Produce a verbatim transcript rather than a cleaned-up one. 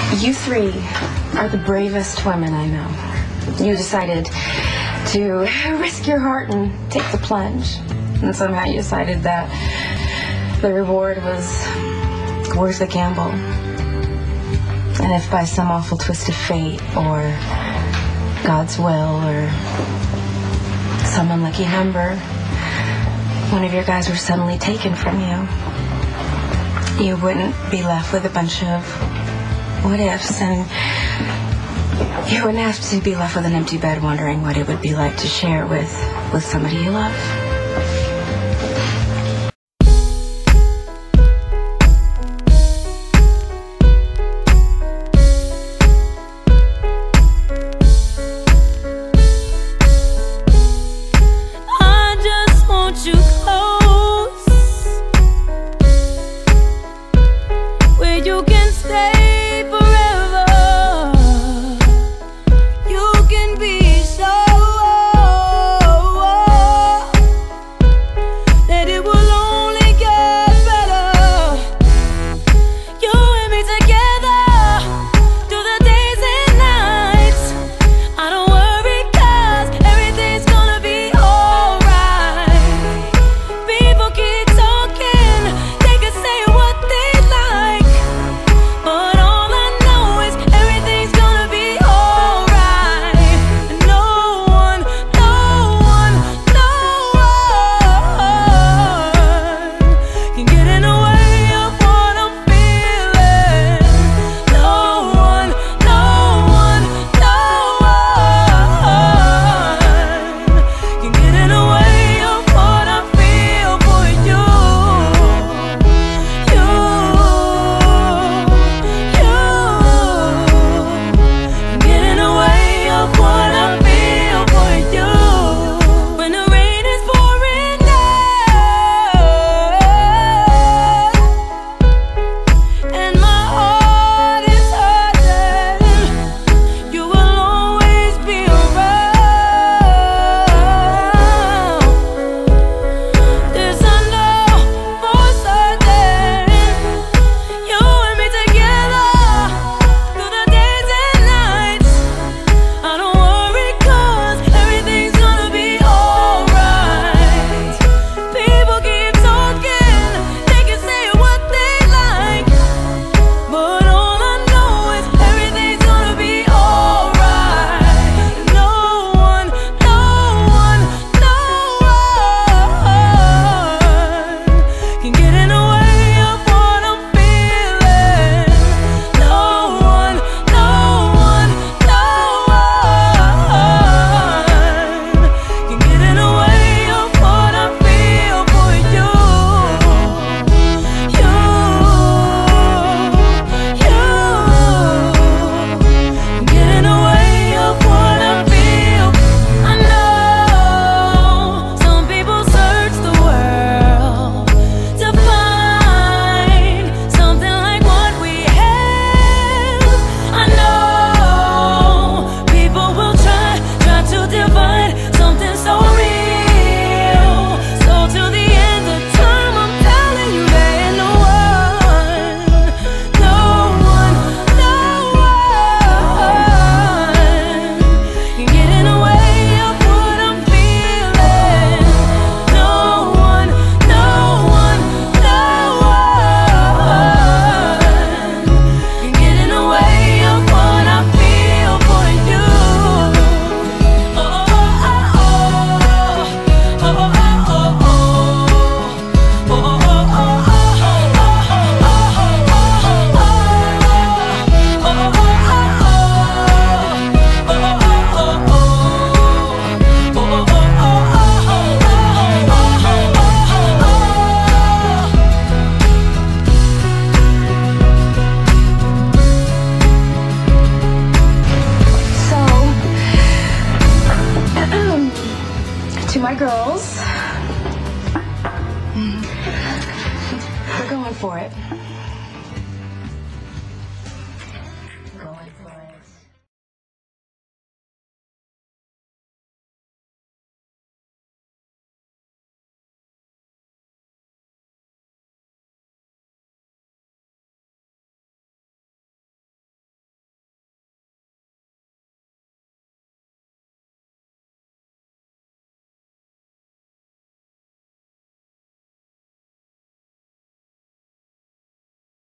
You three are the bravest women I know. You decided to risk your heart and take the plunge. And somehow you decided that the reward was worth the gamble. And if by some awful twist of fate or God's will or some unlucky number, one of your guys were suddenly taken from you, you wouldn't be left with a bunch of what ifs, and you wouldn't have to be left with an empty bed wondering what it would be like to share with, with somebody you love.